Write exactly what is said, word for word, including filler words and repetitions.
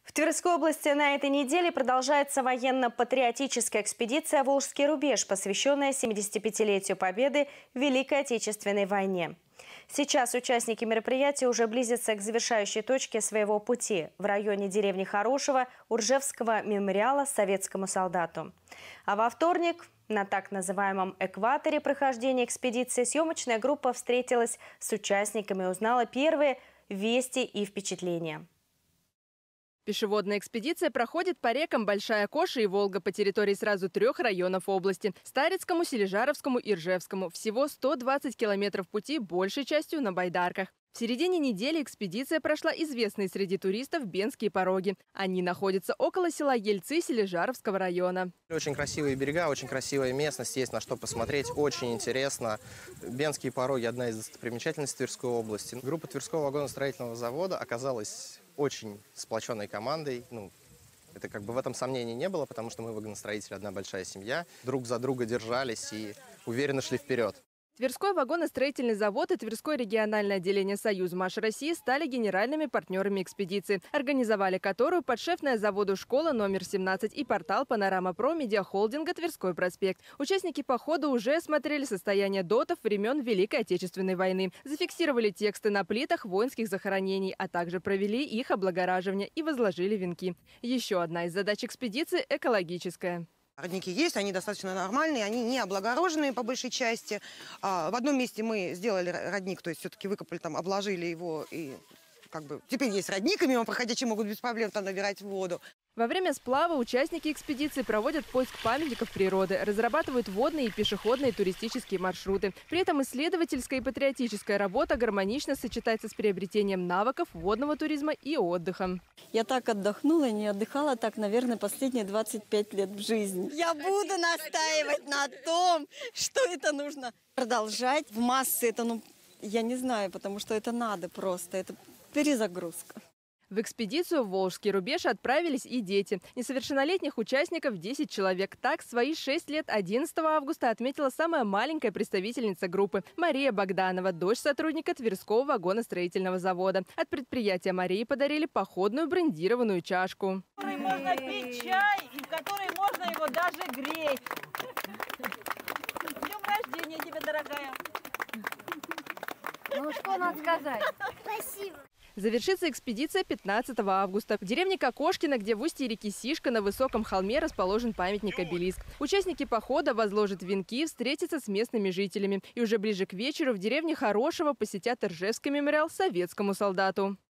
В Тверской области на этой неделе продолжается военно-патриотическая экспедиция «Волжский рубеж», посвященная семидесятипятилетию Победы в Великой Отечественной войне. Сейчас участники мероприятия уже близятся к завершающей точке своего пути в районе деревни Хорошево Уржевского мемориала советскому солдату. А во вторник на так называемом экваторе прохождения экспедиции съемочная группа встретилась с участниками и узнала первые вести и впечатления. Пешеводная экспедиция проходит по рекам Большая Коша и Волга по территории сразу трех районов области – Старицкому, Сележаровскому и Ржевскому. Всего сто двадцать километров пути, большей частью на байдарках. В середине недели экспедиция прошла известные среди туристов Бенские пороги. Они находятся около села Ельцы Сележаровского района. Очень красивые берега, очень красивая местность, есть на что посмотреть, очень интересно. Бенские пороги – одна из достопримечательностей Тверской области. Группа Тверского вагоностроительного завода оказалась очень сплоченной командой. Ну, это как бы в этом сомнений не было, потому что мы вагоностроители, одна большая семья. Друг за друга держались и уверенно шли вперед. Тверской вагоностроительный завод и Тверское региональное отделение «Союзмаш России» стали генеральными партнерами экспедиции, организовали которую подшефная заводу школа номер семнадцать и портал «Панорама Про» медиахолдинга «Тверской проспект». Участники похода уже осмотрели состояние дотов времен Великой Отечественной войны, зафиксировали тексты на плитах воинских захоронений, а также провели их облагораживание и возложили венки. Еще одна из задач экспедиции – экологическая. Родники есть, они достаточно нормальные, они не облагороженные по большей части. А, в одном месте мы сделали родник, то есть все-таки выкопали там, обложили его, и как бы теперь есть родник, и мимо проходящие могут без проблем там набирать воду. Во время сплава участники экспедиции проводят поиск памятников природы, разрабатывают водные и пешеходные туристические маршруты. При этом исследовательская и патриотическая работа гармонично сочетается с приобретением навыков водного туризма и отдыхом. Я так отдохнула, не отдыхала так, наверное, последние двадцать пять лет в жизни. Я буду настаивать на том, что это нужно продолжать. В массы это, ну, я не знаю, потому что это надо просто, это перезагрузка. В экспедицию в Волжский рубеж отправились и дети. Несовершеннолетних участников десять человек. Так, свои шесть лет одиннадцатого августа отметила самая маленькая представительница группы – Мария Богданова, дочь сотрудника Тверского вагоностроительного завода. От предприятия Марии подарили походную брендированную чашку. В которой можно пить чай и в которой можно его даже греть. С днем рождения тебе, дорогая! Ну что надо сказать? Спасибо. Завершится экспедиция пятнадцатого августа. В деревне Кокошкино, где в устье реки Сишка на высоком холме расположен памятник-обелиск. Участники похода возложат венки, встретятся с местными жителями. И уже ближе к вечеру в деревне Хорошево посетят Ржевский мемориал советскому солдату.